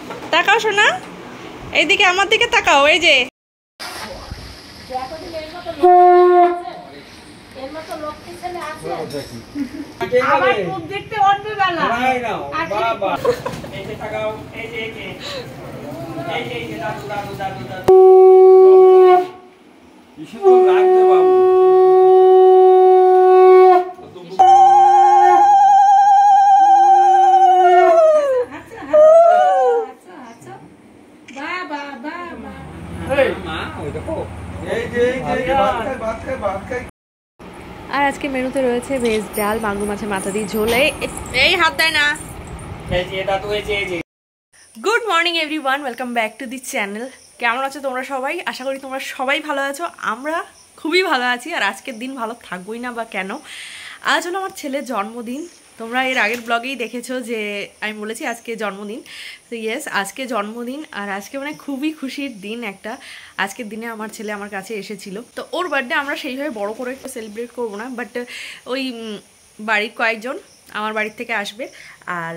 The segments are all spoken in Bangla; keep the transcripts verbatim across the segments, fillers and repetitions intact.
তাকাও শোনা, এইদিকে আমার দিকে তাকাও। এই যে আর আজকে মেনুতে রয়েছে ভেজ ডাল, মাগুর মাছের মাথা দিয়ে ঝোল। এই হাত দেয় না। Good morning everyone, welcome back to the channel. কেমন আছো তোমরা সবাই? আশা করি তোমরা সবাই ভালো আছো। আমরা খুবই ভালো আছি। আর আজকের দিন ভালো থাকবোই না বা কেন, আজ হলো আমার ছেলের জন্মদিন। তোমরা এর আগের ব্লগেই দেখেছো যে আমি বলেছি আজকে জন্মদিন। তো ইয়েস, আজকে জন্মদিন। আর আজকে মানে খুবই খুশির দিন একটা। আজকের দিনে আমার ছেলে আমার কাছে এসেছিল। তো ওর বার্থডে আমরা সেইভাবে বড় করে একটু সেলিব্রেট করবো না, বাট ওই বাড়ির কয়েকজন আমার বাড়ির থেকে আসবে। আর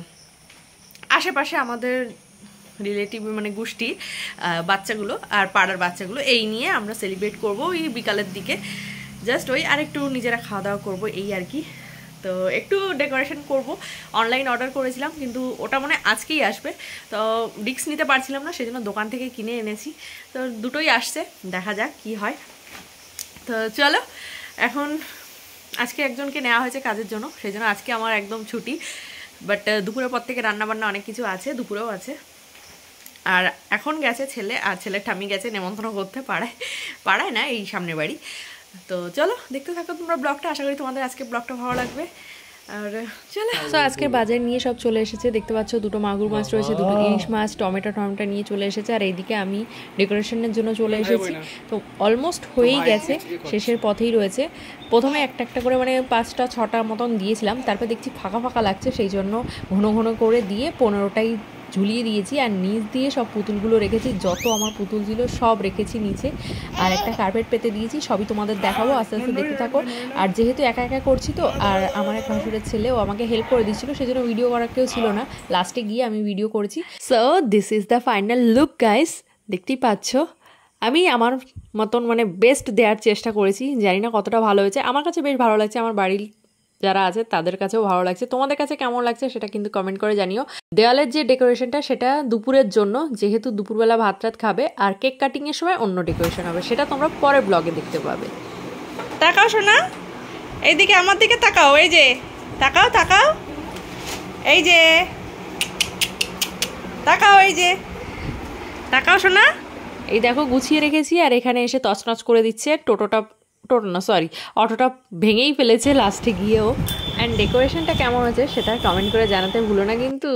আশেপাশে আমাদের রিলেটিভ মানে গোষ্ঠী বাচ্চাগুলো আর পাড়ার বাচ্চাগুলো, এই নিয়ে আমরা সেলিব্রেট করবো ওই বিকালের দিকে। জাস্ট ওই আর একটু নিজেরা খাওয়া দাওয়া করবো এই আর কি। তো একটু ডেকোরেশন করব, অনলাইন অর্ডার করেছিলাম কিন্তু ওটা মানে আজকেই আসবে। তো রিস্ক নিতে পারছিলাম না, সেজন্য দোকান থেকে কিনে এনেছি। তো দুটোই আসছে, দেখা যাক কি হয়। তো চলো, এখন আজকে একজনকে নেওয়া হয়েছে কাজের জন্য, সেই জন্য আজকে আমার একদম ছুটি। বাট দুপুরের পর থেকে রান্নাবান্না অনেক কিছু আছে, দুপুরেও আছে। আর এখন গেছে ছেলে, আর ছেলের ঠাম্মি গেছে নেমন্ত্রণ করতে পাড়ায়। পাড়ায় না, এই সামনে বাড়ি। তো চলো দেখতে থাকো তোমরা ব্লগটা। আশা করি তোমাদের আজকে ব্লগটা ভালো লাগবে। আর চলো, তো আজকের বাজার নিয়ে সব চলে এসেছে। দেখতে পাচ্ছ দুটো মাগুর মাছ রয়েছে, দুটো ইলিশ মাছ, টমেটো টমেটো নিয়ে চলে এসেছে। আর এইদিকে আমি ডেকোরেশনের জন্য চলে এসেছি। তো অলমোস্ট হয়েই গেছে, শেষের পথেই রয়েছে। প্রথমে একটা একটা করে মানে পাঁচটা ছটা মতন দিয়েছিলাম, তারপর দেখছি ফাঁকা ফাঁকা লাগছে, সেই জন্য ঘন ঘন করে দিয়ে পনেরোটাই ঝুলিয়ে দিয়েছি। আর নিচ দিয়ে সব পুতুলগুলো রেখেছি, যত আমার পুতুল ছিল সব রেখেছি নিচে। আর একটা কার্পেট পেতে দিয়েছি, সবই তোমাদের দেখাবো, আস্তে আস্তে দেখতে থাকো। আর যেহেতু একা একা করছি তো, আর আমার এক ভাসুরের ছেলেও আমাকে হেল্প করে দিচ্ছিলো, সেজন্য ভিডিও করার কেউ ছিল না। লাস্টে গিয়ে আমি ভিডিও করেছি। So this is the final look guys, দেখতেই পাচ্ছ। আমি আমার মতন মানে বেস্ট দেওয়ার চেষ্টা করেছি, জানি না কতটা ভালো হয়েছে। আমার কাছে বেশ ভালো লাগছে, আমার বাড়ির যারা আছে তাদের কাছেও ভালো লাগছে। তোমাদের কাছে কেমন লাগছে সেটা কিন্তু কমেন্ট করে জানিও। দেওয়ালের যে ডেকোরেশনটা সেটা দুপুরের জন্য, যেহেতু দুপুরবেলা ভাত রাত খাবে। আর কেক কাটিংয়ের সময় অন্য ডেকোরেশন হবে, সেটা তোমরা পরের ব্লগে দেখতে পাবে। তাকাও শোনা, এইদিকে আমার দিকে তাকাও। এই যে তাকাও তাকাও, এই যে তাকাও, এই যে তাকাও শোনা। এই দেখো গুছিয়ে রেখেছি, আর এখানে এসে তছনছ করে দিচ্ছে। টোটোটা টোটো না সরি অটোটা ভেঙেই ফেলেছে লাস্টে গিয়েও। অ্যান্ড ডেকোরেশনটা কেমন হয়েছে সেটা কমেন্ট করে জানাতে ভুলো না কিন্তু।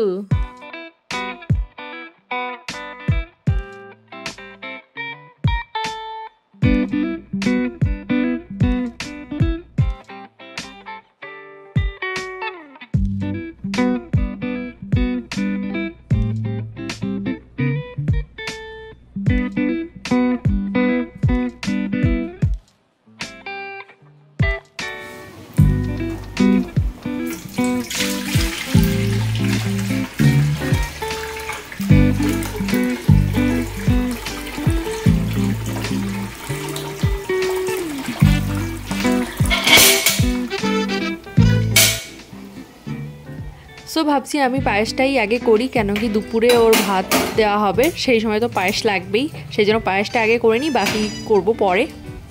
সো ভাবছি আমি পায়েসটাই আগে করি, কেন কি দুপুরে ওর ভাত দেওয়া হবে, সেই সময় তো পায়েস লাগবেই। সেই জন্য পায়েসটা আগে করে নিই, বাকি করব পরে।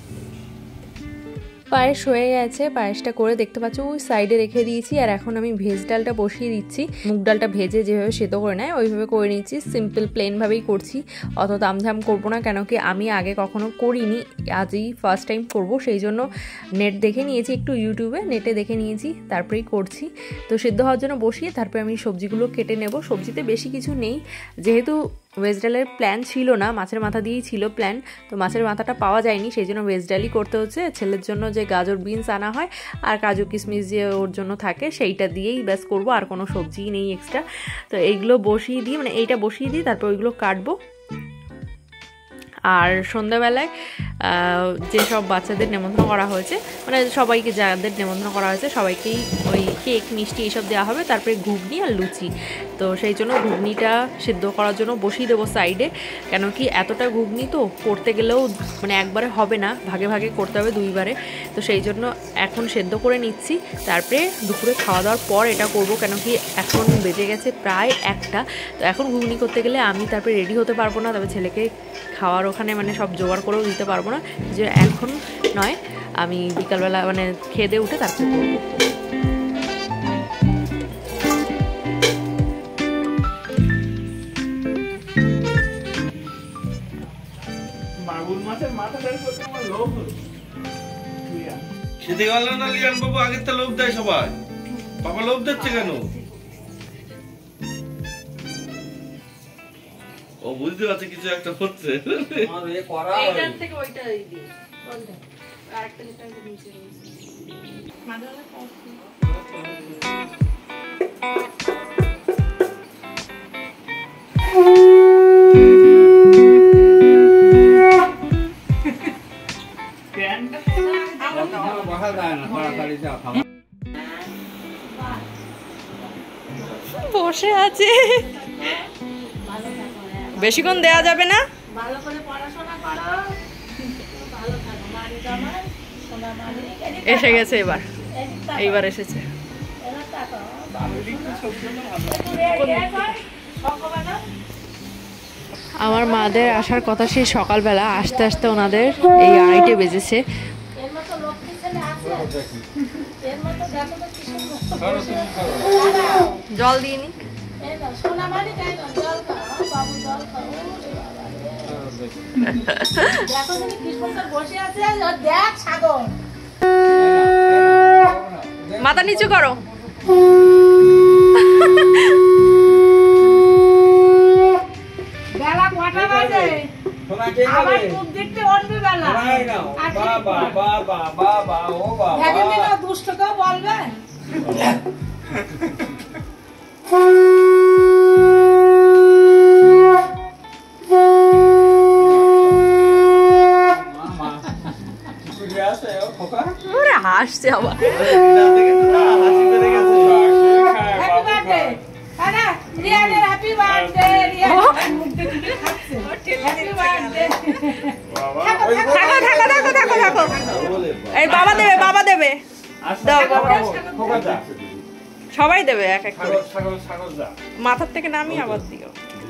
পায়েস হয়ে গেছে, পায়েসটা করে দেখতে পাচ্ছ ওই সাইডে রেখে দিয়েছি। আর এখন আমি ভেজ ডালটা বসিয়ে দিচ্ছি। মুগ ডালটা ভেজে যেভাবে সেদ্ধ করে নেয় ওইভাবে করে নিচ্ছি। সিম্পল প্লেনভাবেই করছি, অত তামঝাম করবো না, কেন কি আমি আগে কখনো করিনি, আজই ফার্স্ট টাইম করব। সেই জন্য নেট দেখে নিয়েছি, একটু ইউটিউবে নেটে দেখে নিয়েছি, তারপরেই করছি। তো সেদ্ধ হওয়ার জন্য বসিয়ে তারপরে আমি সবজিগুলো কেটে নেব। সবজিতে বেশি কিছু নেই, যেহেতু ভেজ ডালের প্ল্যান ছিল না, মাছের মাথা দিয়েই ছিল প্ল্যান। তো মাছের মাথাটা পাওয়া যায়নি, সেই জন্য ভেজ ডালই করতে হচ্ছে। ছেলের জন্য যে গাজর বিনস আনা হয় আর কাজু কিশমিশ যে ওর জন্য থাকে, সেইটা দিয়েই ব্যাস করবো, আর কোনো সবজিই নেই এক্সট্রা। তো এইগুলো বসিয়ে দিই, মানে এইটা বসিয়ে দিই, তারপর ওইগুলো কাটবো। আর সন্ধ্যাবেলায় যেসব বাচ্চাদের নিমন্ত্রণ করা হয়েছে, মানে সবাইকে যাদের নিমন্ত্রণ করা হয়েছে সবাইকেই ওই কেক মিষ্টি এইসব দেওয়া হবে, তারপরে ঘুগনি আর লুচি। তো সেই জন্য ঘুগনিটা সিদ্ধ করার জন্য বসিয়ে দেবো সাইডে, কেন কি এতটা ঘুগনি তো করতে গেলেও মানে একবারে হবে না, ভাগে ভাগে করতে হবে দুইবারে। তো সেই জন্য এখন সেদ্ধ করে নিচ্ছি, তারপরে দুপুরে খাওয়া দাওয়ার পর এটা করব, কেন কি এখন বেজে গেছে প্রায় একটা। তো এখন ঘুগনি করতে গেলে আমি তারপরে রেডি হতে পারবো না, তবে ছেলেকে খাওয়ার ওখানে মানে সব জোগাড় করেও দিতে পারবো না, যে এখন নয়, আমি বিকালবেলা মানে খেয়ে দিয়ে উঠে তারপর করবো। খেতে গেল না লিয়ান বাবু, আগের তো লোভ দেয় সবাই, বাবা লোভ দিচ্ছে কেন? ও বুঝতে পারছে কিছু একটা হচ্ছে। বসে আছে, বেশিক্ষণ দেয়া যাবে না। ভালো করে পড়াশোনা করো, ভালো থাকো, মানি জামাই সোনা মানি। এসে গেছে এবার, এইবার এসেছে। এবার তাকো বাবা, আমার মাদের আসার কথা সেই সকালবেলা, আসতে আসতে ওনাদের এই আড়াইটে বেজেছে। এর মতো লক্ষ্মী ছেলে আছে, এর মতো দেখো তো কি সুন্দর। জল দিয়ে নি, এই না সোনা মানি, তাই না, জল খাও বাবু, জল খাও। দেখো তুমি কি সুন্দর বসে আছে, দেখ সাগর। মাথা নিচু করো। বেলা কটা বাজে? আবার মুখ দেখতে অন্য বেলা। বাবা বাবা বাবা ও বাবা, এখন দিন দুষ্টকেও বলবে। ওরে হাসছে আবার। এই বাবা দেবে, বাবা দেবে, সবাই দেবে এক এক করে, মাথার থেকে নামিয়ে আবার দিও।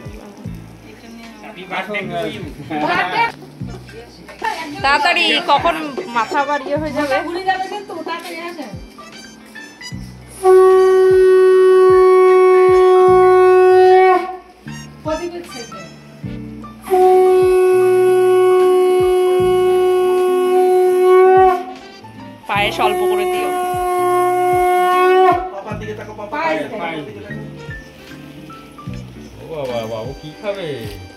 তাড়াতাড়ি, কখন মাথা আবার ইয়ে হয়ে যাবে। ঘুরে যাবে কিন্তু তাড়াতাড়ি আসে। প্রদীপের ছেলে পায়েস অল্প করে দিও। বাবার দিকে তাকো, বাবা পায়েস দে। পায়ের দিকে তাকো। ও বাবা বাবু কি খাবে?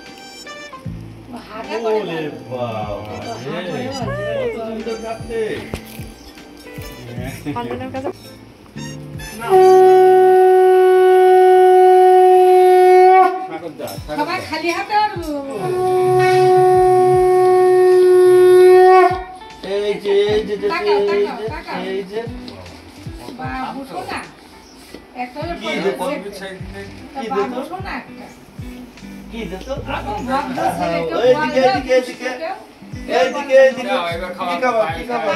হাতে ওরে বাবা রে, কত সুন্দর খাচ্ছে। অঞ্জনের কাছে সবাই খালি হাতে আর এই যে এই যে যে তাকাও, এই তাকাও, যে তাকাও। এই যে বাবু শোনা একটা হলো কি দেখো? কি বাবু শোনা একটা কি দিত? ভদ্র ছেলে কেউ এইদিকে বলবে, এইদিকে এইদিকে কেউ এইদিকে এইদিকে কি খাবা কি খাবা?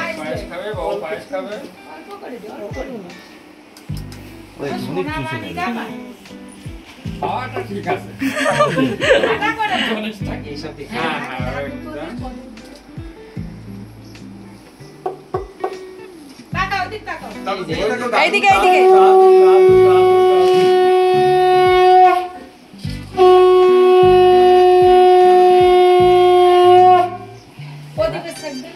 অল্প করে দিও, অল্প করে দিও। ওই ঘুগনি সোনা চুষে মানি নেবে। যাবা? খাওয়াটা ঠিক আছে। আটা করে দাও। এইসব দেখে হ্যাঁ, হ্যাঁ, দাদু হ্যাঁ, তো একদম। দিন করে। তাকাও, দিক তাকাও। এইদিকে, এইদিকে। প্রদীপের ছেলে দিন।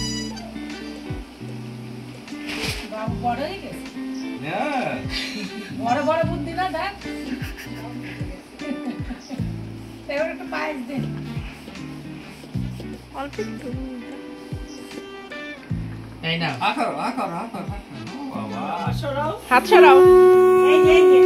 বাবু বড় হয়ে গেছে। হ্যাঁ বড় বড় বুদ্ধি না দেখ। এবার একটু পায়েস দিন। অল্প একটু। এই নাও, আ করো, আ করো, আ করো, আ করো। ও বাবা। হাত সরাও। এই যে, এই যে।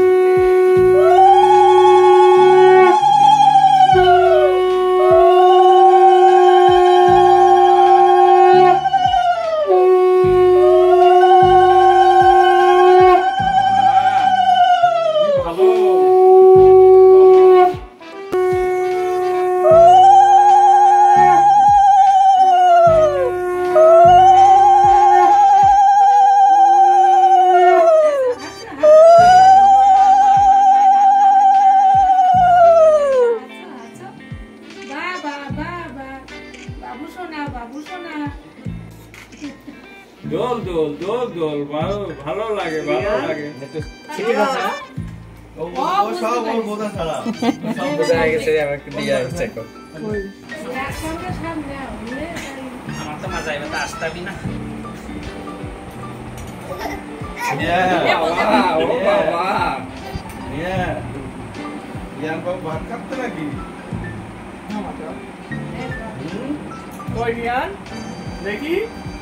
দোল দোল ভালো ভালো লাগে ভালো লাগে ছিটি বাজা ও ও সব ওর বোঝা ছাড়া সব বোঝা গেছে আমাকে দিয়ে আসছে এখন একসঙ্গে সব নেও নিয়ে আমার তো মজা এবার তো আসতামই না ইয়া বাবা ও বাবা ইয়া লিয়ান বাবু ভাত খাচ্ছে নাকি কই নিয়ান দেখি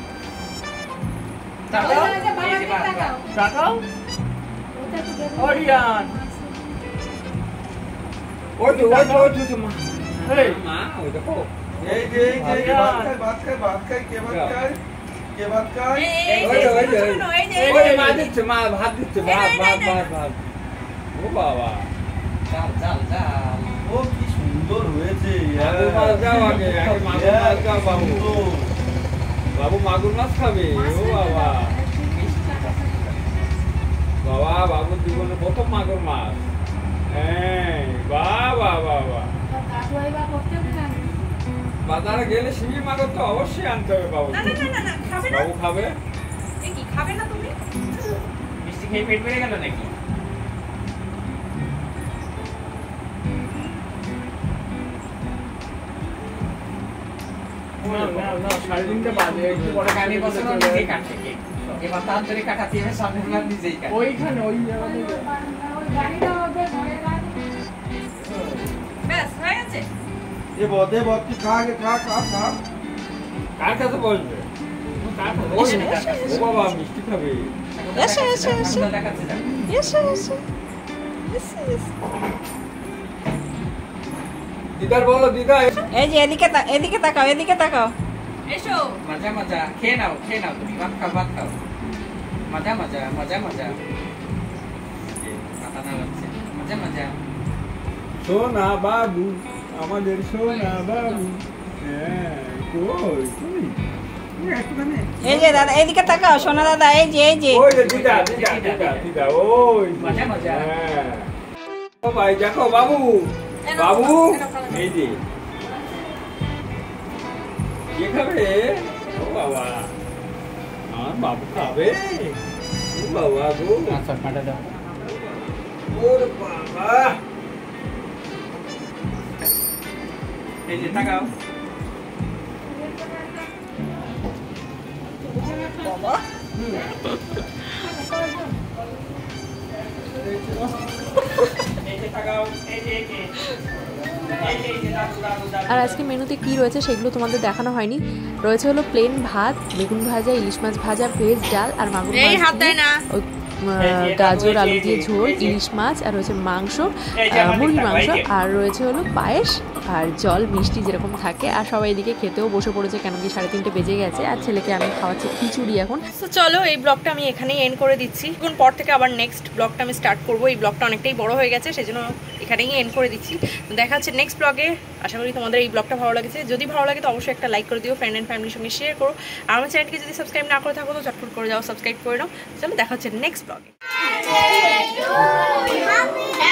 তাকাও বাবাকে তাকাও তাকাও ওটা তো দেখো ওরিয়ান ওই তো ওই তো ওই তো মা এই মা ওই দেখো এই যে এই যে এই যে ভাত খায় ভাত খায় ভাত খায় কে ভাত খায় কে ভাত খায় ওই তো ওই তো ওই মা দিচ্ছে মা ভাত দিচ্ছে ভাত ভাত ভাত ভাত ও বাবা চাল চাল চাল ও কি সুন্দর হয়েছে মাগুর মাছ দাও আগে আগে মাগুর মাছ দাও বাবু বাবু মাগুর মাছ খাবে ও বাবা বাবা বাবুর জীবনে প্রথম মাগুর মাছ হ্যাঁ বাহ বাহ বাহ বাহ কাকুয়াই বা করতে খান বাজারে গেলে শিঙি মাগুর তো অবশ্যই আনতে হবে বাবু না না না না খাবে না বাবু খাবে এ কি খাবে না তুমি মিষ্টি খেয়ে পেট বেড়ে গেল নাকি না না না সাড়ে তিনটে বাজে একটু পরে আমি বছর নিজেই কাটছে কেক এবার তার ধরে কাটাতে হবে সামনে দিলাম নিজেই কাটে ওইখানে ওই জায়গাতে ওই গাড়িটা ওদের ঘরে রাখ ব্যাস হয়ে গেছে ये बहुत है बहुत की खा के खा खा खा কার কাছে বসবে কার কাছে বসবে? ও বাবা মিষ্টি খাবে এসে এসে এসে দেখাচ্ছে যাক দিদার বলো দিদা এই যে এদিকে তা- এদিকে তাকাও এদিকে তাকাও এসো মজা মজা খেয়ে নাও খেয়ে নাও তুমি ভাত খাও ভাত খাও মজা মজা মজা মজা মাথা না লাগছে মজা মজা সোনা বাবু আমাদের সোনা বাবু হ্যাঁ কই কই এই যে দাদা এদিকে তাকাও সোনা দাদা এই যে এই যে ওই যে দিদা দিদা দিদা দিদা ওই মজা মজা হ্যাঁ ও ভাই দেখো বাবু বাবু এই যে কে খাবে ও বাবা আমার বাবু খাবে ও বাবা গো আচ্ছা কাটা দাও ওর বাবা এই যে তাকাও এই যে তাকাও এই যে এই যে এই যে এই যে দাদু দাদু দাদু আর আজকে মেনুতে কি রয়েছে সেগুলো তোমাদের দেখানো হয়নি রয়েছে হলো প্লেন ভাত বেগুন ভাজা ইলিশ মাছ ভাজা ভেজ ডাল আর মাগুর এই মাছ হাত দেয় না। দিয়ে ওই, আহ, গাজর আলু দিয়ে ঝোল ইলিশ মাছ আর রয়েছে মাংস আহ, মুরগির মাংস আর রয়েছে হলো পায়েস আর জল মিষ্টি যেরকম থাকে আর সবাই এদিকে খেতেও বসে পড়েছে কেন কি সাড়ে তিনটে বেজে গেছে আর ছেলেকে আমি খাওয়াচ্ছি খিচুড়ি এখন তো চলো এই ব্লগটা আমি এখানেই এন্ড করে দিচ্ছি এখন পর থেকে আবার নেক্সট ব্লগটা আমি স্টার্ট করবো এই ব্লগটা অনেকটাই বড় হয়ে গেছে সেজন্য এখানেই এন্ড করে দিচ্ছি তো দেখা হচ্ছে নেক্সট ব্লগে আশা করি তোমাদের এই ব্লগটা ভালো লাগছে যদি ভালো লাগে তো অবশ্যই একটা লাইক করে দিও ফ্রেন্ড অ্যান্ড ফ্যামিলির সঙ্গে শেয়ার করো আর আমার চ্যানেলকে যদি সাবস্ক্রাইব না করে থাকো তো চটপট করে যাও সাবস্ক্রাইব করে নাও চলো দেখা হচ্ছে নেক্সট ব্লগে Happy